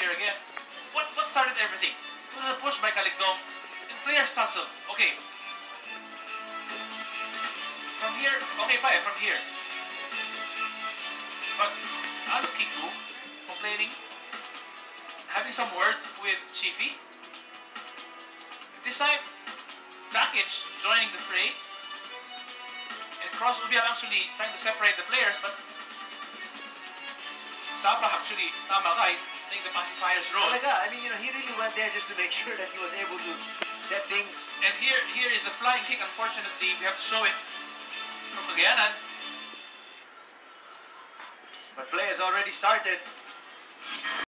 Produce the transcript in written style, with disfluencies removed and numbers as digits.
here again. What started everything? It was a push by Caligdong. And players tussle. Okay. From here, okay, fine, from here. But Alo Kiku complaining, having some words with Chiefy. This time, Dakic joining the fray. And Cross Ubiang actually trying to separate the players, but Sabra actually, tama guys, playing the pacifier's role. I mean, he really went there just to make sure that he was able to set things. And here is a flying kick, unfortunately. We have to show it from Cagayanan. But play has already started.